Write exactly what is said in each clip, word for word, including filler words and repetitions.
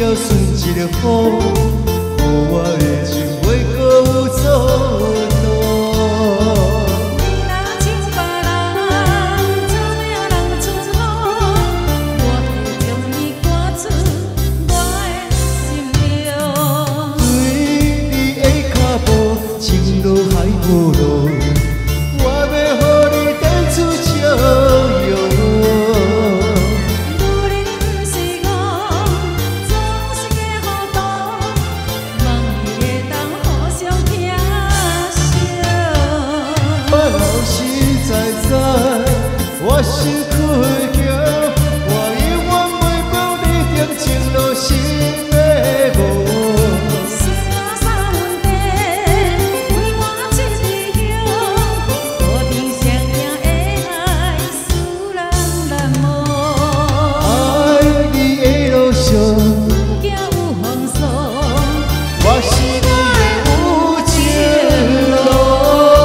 要顺一个风，予我的情袂搁有阻挡。 你若亲别人，做命人出风，我会将你赶出我的心中。 对你的脚步，情路海无路，我要予你带出笑容。 我身躯的桥，我永远袂忘你定情路心的无。 心若三分地，为我七字香，固定上命的爱，使人难忘。 爱你的路上， 行有风霜， 我是你的有情路。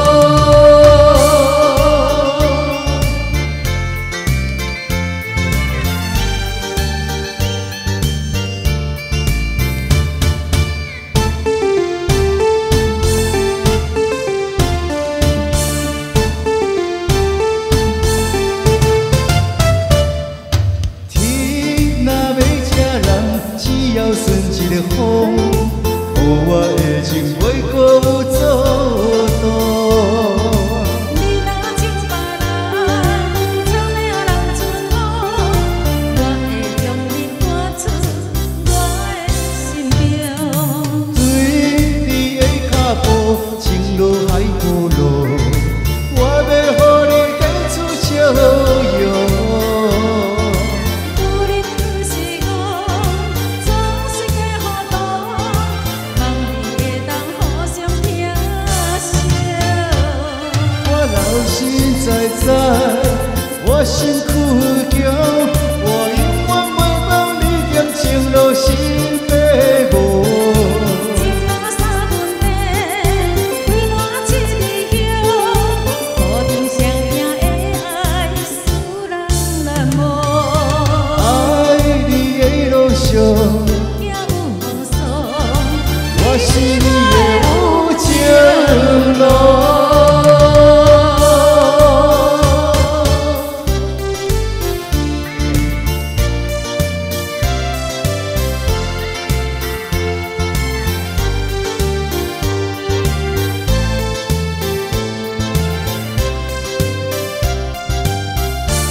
只要顺一个风，予我的情袂搁有阻挡。 你若亲别人，做命人出风，我会将你赶出我的心中。 对你的脚步，情路海无路，我要予你带出笑容。 心在在，我身躯桥，我永远袂忘你点情路心的无。 情若三分地，为我七字香，固定上命的爱，使人难忘。 爱你的路上， 行有风霜， 我是你的有情路。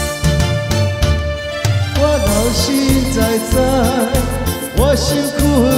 心在在，我身躯。